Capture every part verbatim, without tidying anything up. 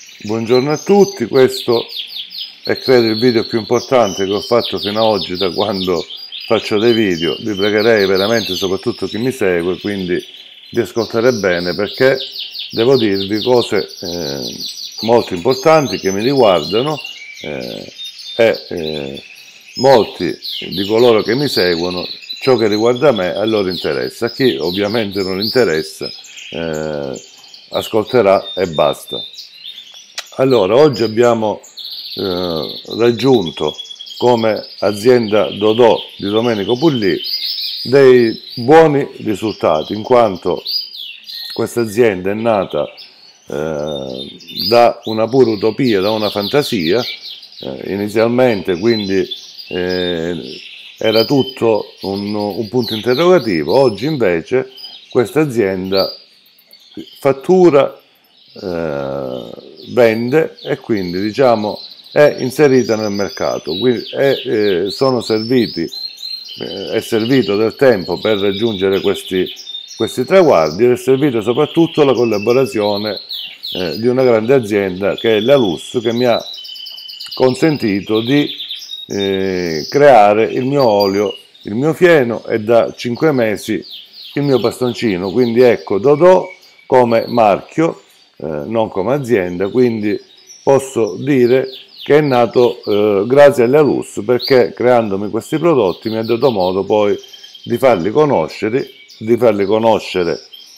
Buongiorno a tutti, questo è credo il video più importante che ho fatto fino ad oggi da quando faccio dei video. Vi pregherei veramente, soprattutto chi mi segue, quindi di ascoltare bene, perché devo dirvi cose eh, molto importanti che mi riguardano eh, e eh, molti di coloro che mi seguono, ciò che riguarda me a loro interessa. A chi ovviamente non interessa eh, ascolterà e basta. Allora, oggi abbiamo eh, raggiunto come azienda Dodò di Domenico Pullì dei buoni risultati, in quanto questa azienda è nata eh, da una pura utopia, da una fantasia, eh, inizialmente, quindi eh, era tutto un, un punto interrogativo. Oggi invece questa azienda fattura, eh, vende e quindi diciamo è inserita nel mercato, quindi è, eh, sono serviti, eh, è servito del tempo per raggiungere questi, questi traguardi, ed è servita soprattutto la collaborazione eh, di una grande azienda che è la Lus, che mi ha consentito di eh, creare il mio olio, il mio fieno e da cinque mesi il mio bastoncino. Quindi ecco Dodò come marchio, eh, non come azienda, quindi posso dire che è nato eh, grazie alla Lus, perché creandomi questi prodotti mi ha dato modo poi di farli conoscere, di farli conoscere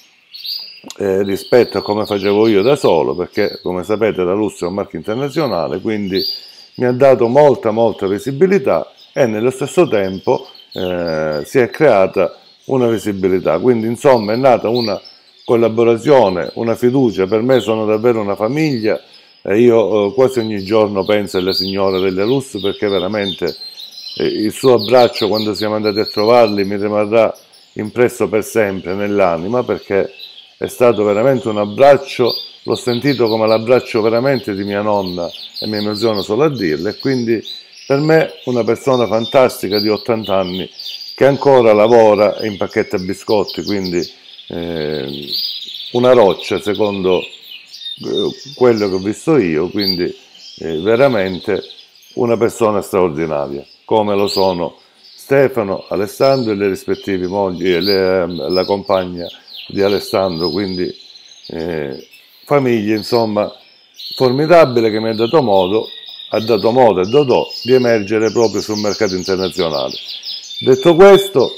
eh, rispetto a come facevo io da solo, perché come sapete la Lus è un marchio internazionale, quindi mi ha dato molta molta visibilità e nello stesso tempo eh, si è creata una visibilità. Quindi insomma è nata una collaborazione, una fiducia. Per me sono davvero una famiglia e io eh, quasi ogni giorno penso alla signora della Lus, perché veramente eh, il suo abbraccio quando siamo andati a trovarli mi rimarrà impresso per sempre nell'anima, perché è stato veramente un abbraccio, l'ho sentito come l'abbraccio veramente di mia nonna e mi emoziono solo a dirlo. E quindi per me una persona fantastica di ottanta anni che ancora lavora e impacchetta biscotti, quindi eh, una roccia secondo eh, quello che ho visto io, quindi eh, veramente una persona straordinaria, come lo sono Stefano, Alessandro e le rispettive mogli e le, la compagna di Alessandro, quindi eh, famiglia insomma formidabile, che mi ha dato modo, ha dato modo a Dodò di emergere proprio sul mercato internazionale. Detto questo,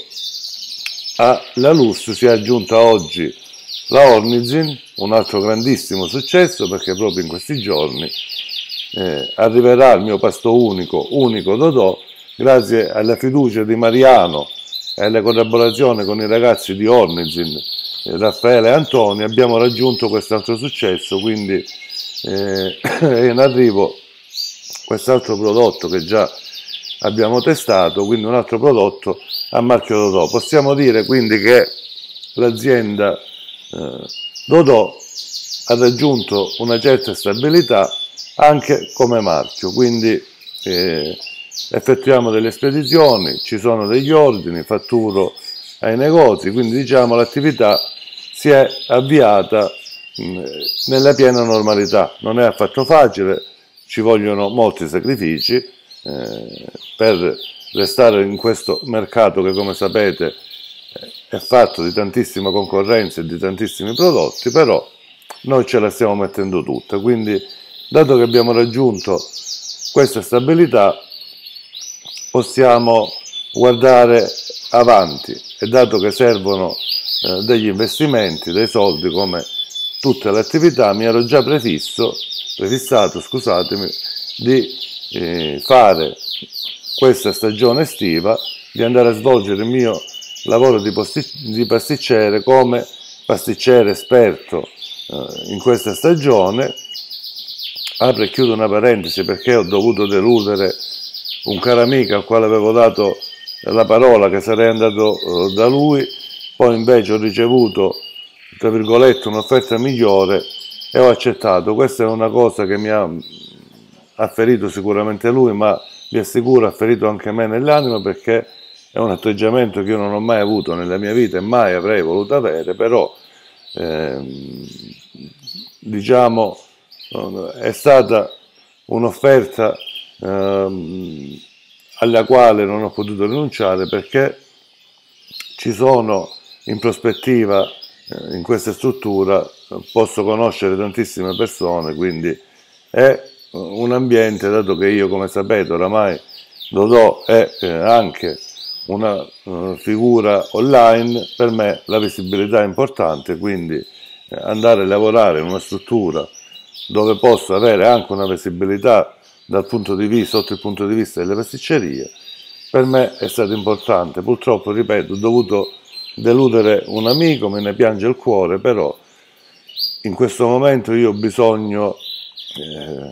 alla Lus si è aggiunta oggi la Ornizin, un altro grandissimo successo, perché proprio in questi giorni eh, arriverà il mio pasto unico, unico Dodò, grazie alla fiducia di Mariano e alla collaborazione con i ragazzi di Ornizin, eh, Raffaele e Antonio. Abbiamo raggiunto quest'altro successo, quindi eh, è in arrivo quest'altro prodotto che già abbiamo testato, quindi un altro prodotto a marchio Dodò. Possiamo dire quindi che l'azienda eh, Dodò ha raggiunto una certa stabilità anche come marchio, quindi eh, effettuiamo delle spedizioni, ci sono degli ordini, fatturo ai negozi, quindi diciamo l'attività si è avviata mh, nella piena normalità. Non è affatto facile, ci vogliono molti sacrifici eh, per restare in questo mercato che, come sapete, è fatto di tantissima concorrenza e di tantissimi prodotti, però noi ce la stiamo mettendo tutta. Quindi, dato che abbiamo raggiunto questa stabilità, possiamo guardare avanti, e dato che servono eh, degli investimenti, dei soldi come tutte le attività, mi ero già prefisso, prefissato, scusatemi, di eh, fare questa stagione estiva, di andare a svolgere il mio lavoro di, di pasticcere come pasticcere esperto eh, in questa stagione. Apro e chiudo una parentesi perché ho dovuto deludere un caro amico al quale avevo dato la parola che sarei andato eh, da lui, poi invece ho ricevuto, tra virgolette, un'offerta migliore e ho accettato. Questa è una cosa che mi ha, ha ferito sicuramente lui, ma vi assicuro ha ferito anche me nell'anima, perché è un atteggiamento che io non ho mai avuto nella mia vita e mai avrei voluto avere, però ehm, diciamo è stata un'offerta ehm, alla quale non ho potuto rinunciare, perché ci sono in prospettiva, eh, in questa struttura, posso conoscere tantissime persone, quindi è un ambiente, dato che io, come sapete, oramai Dodò è eh, anche una uh, figura online, per me la visibilità è importante, quindi eh, andare a lavorare in una struttura dove posso avere anche una visibilità dal punto di vista, sotto il punto di vista delle pasticcerie, per me è stato importante. Purtroppo, ripeto, ho dovuto deludere un amico, me ne piange il cuore, però in questo momento io ho bisogno eh,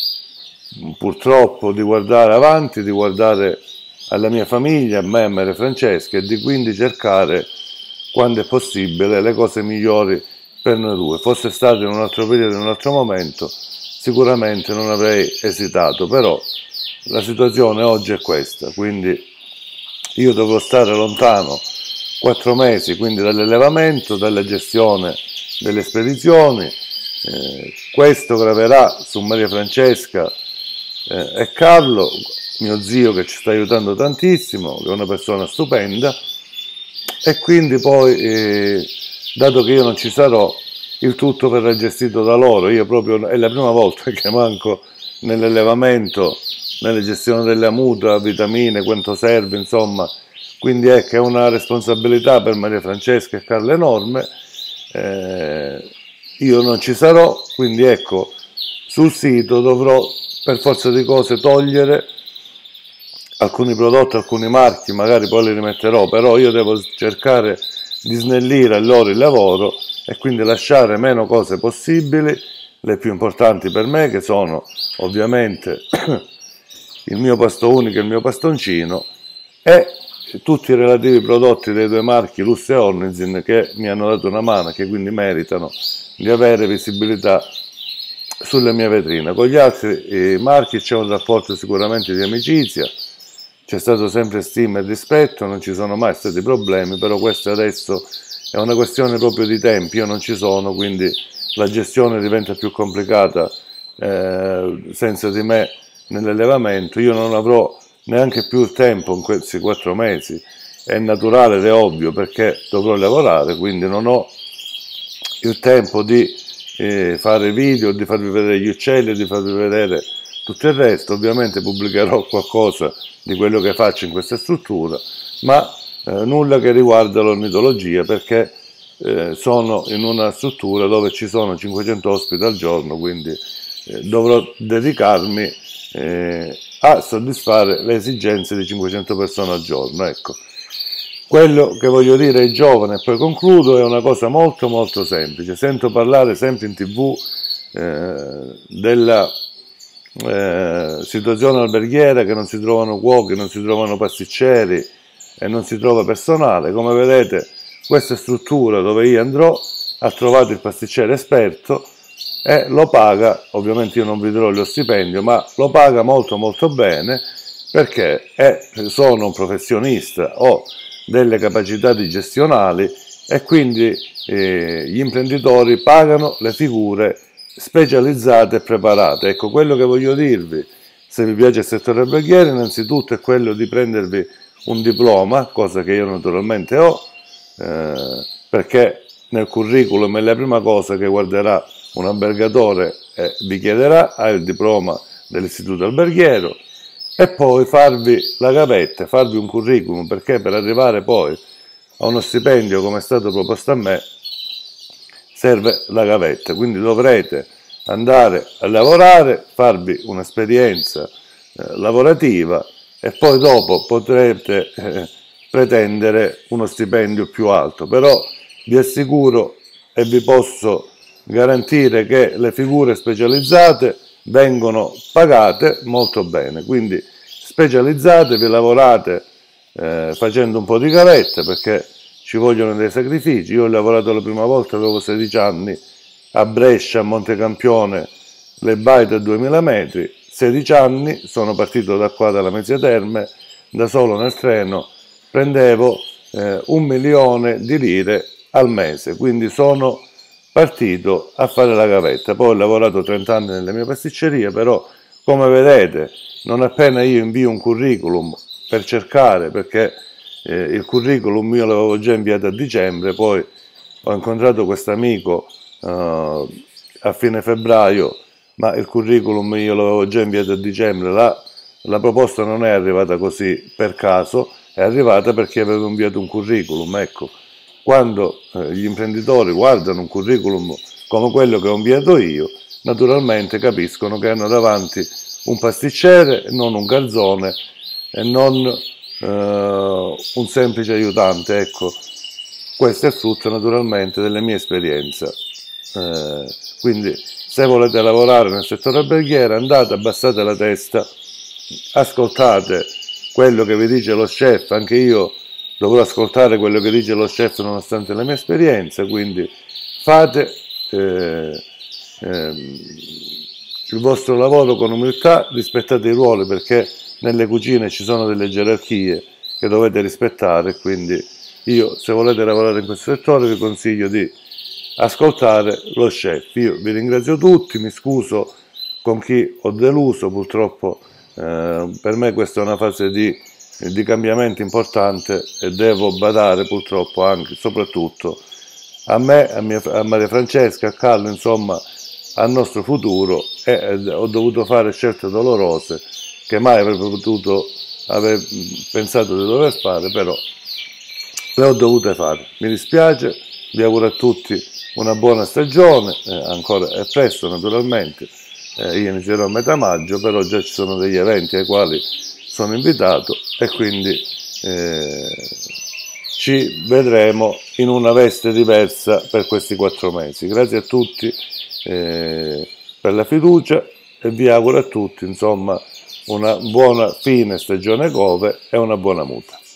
purtroppo di guardare avanti, di guardare alla mia famiglia, a me e a Maria Francesca, e di quindi cercare, quando è possibile, le cose migliori per noi due. Fosse stato in un altro periodo, in un altro momento, sicuramente non avrei esitato, però la situazione oggi è questa, quindi io dovrò stare lontano quattro mesi, quindi dall'allevamento, dalla gestione delle spedizioni. Eh, questo graverà su Maria Francesca eh, e Carlo, mio zio, che ci sta aiutando tantissimo, che è una persona stupenda, e quindi poi, eh, dato che io non ci sarò, il tutto verrà gestito da loro. Io proprio, è la prima volta che manco nell'allevamento, nella gestione della muta, vitamine, quanto serve, insomma, quindi è che è una responsabilità per Maria Francesca e Carlo enorme. Eh, io non ci sarò, quindi ecco, sul sito dovrò per forza di cose togliere alcuni prodotti, alcuni marchi, magari poi li rimetterò, però io devo cercare di snellire a loro il lavoro e quindi lasciare meno cose possibili, le più importanti per me, che sono ovviamente il mio pasto unico e il mio pastoncino, e tutti i relativi prodotti dei due marchi Lusso e Ornizin, che mi hanno dato una mano, che quindi meritano di avere visibilità sulle mie vetrine. Con gli altri eh, marchi c'è un rapporto sicuramente di amicizia, c'è stato sempre stima e rispetto, non ci sono mai stati problemi, però questo adesso è una questione proprio di tempi, io non ci sono, quindi la gestione diventa più complicata eh, senza di me nell'allevamento. Io non avrò neanche più il tempo in questi quattro mesi, è naturale ed è ovvio, perché dovrò lavorare, quindi non ho il tempo di eh, fare video, di farvi vedere gli uccelli, di farvi vedere tutto il resto. Ovviamente pubblicherò qualcosa di quello che faccio in questa struttura, ma eh, nulla che riguarda l'ornitologia, perché eh, sono in una struttura dove ci sono cinquecento ospiti al giorno, quindi eh, dovrò dedicarmi eh, a soddisfare le esigenze di cinquecento persone al giorno. Ecco, quello che voglio dire ai giovani, e poi concludo, è una cosa molto molto semplice. Sento parlare sempre in tv eh, della eh, situazione alberghiera, che non si trovano cuochi, non si trovano pasticceri e non si trova personale. Come vedete, questa struttura dove io andrò ha trovato il pasticcere esperto e lo paga, ovviamente io non vi darò lo stipendio, ma lo paga molto molto bene, perché è, sono un professionista, ho delle capacità di gestionali, e quindi eh, gli imprenditori pagano le figure specializzate e preparate. Ecco, quello che voglio dirvi, se vi piace il settore alberghiero, innanzitutto è quello di prendervi un diploma, cosa che io naturalmente ho, eh, perché nel curriculum è la prima cosa che guarderà un albergatore e vi chiederà: ha il diploma dell'istituto alberghiero, e poi farvi la gavetta, farvi un curriculum, perché per arrivare poi a uno stipendio come è stato proposto a me serve la gavetta, quindi dovrete andare a lavorare, farvi un'esperienza eh, lavorativa, e poi dopo potrete eh, pretendere uno stipendio più alto. Però vi assicuro e vi posso garantire che le figure specializzate vengono pagate molto bene, quindi specializzatevi, lavorate eh, facendo un po' di gavetta, perché ci vogliono dei sacrifici. Io ho lavorato la prima volta, avevo sedici anni, a Brescia, a Montecampione, le baite a duemila metri, sedici anni, sono partito da qua, dalla Mezzia Terme, da solo nel treno, prendevo eh, un milione di lire al mese, quindi sono partito a fare la gavetta. Poi ho lavorato trenta anni nelle mie pasticcerie, però come vedete non appena io invio un curriculum per cercare, perché eh, il curriculum io l'avevo già inviato a dicembre, poi ho incontrato questo amico eh, a fine febbraio, ma il curriculum io l'avevo già inviato a dicembre, la, la proposta non è arrivata così per caso, è arrivata perché avevo inviato un curriculum. Ecco, quando eh, gli imprenditori guardano un curriculum come quello che ho inviato io, naturalmente capiscono che hanno davanti un pasticcere, non un garzone e non eh, un semplice aiutante. Ecco, questo è frutto naturalmente delle mie esperienze. Eh, quindi se volete lavorare nel settore alberghiero, andate, abbassate la testa, ascoltate quello che vi dice lo chef. Anche io dovrò ascoltare quello che dice lo chef nonostante le mie esperienze, quindi fate eh, eh, il vostro lavoro con umiltà, rispettate i ruoli, perché nelle cucine ci sono delle gerarchie che dovete rispettare, quindi io, se volete lavorare in questo settore, vi consiglio di ascoltare lo chef. Io vi ringrazio tutti, mi scuso con chi ho deluso, purtroppo eh, per me questa è una fase di, di cambiamento importante e devo badare purtroppo anche, soprattutto a me, a, mia, a Maria Francesca, a Carlo, insomma al nostro futuro, e eh, ho dovuto fare scelte dolorose che mai avrei potuto aver pensato di dover fare, però le ho dovute fare. Mi dispiace, vi auguro a tutti una buona stagione, eh, ancora è presto naturalmente, eh, io inizierò a metà maggio, però già ci sono degli eventi ai quali sono invitato e quindi eh, ci vedremo in una veste diversa per questi quattro mesi. Grazie a tutti eh, per la fiducia e vi auguro a tutti insomma una buona fine stagione Cove e una buona muta.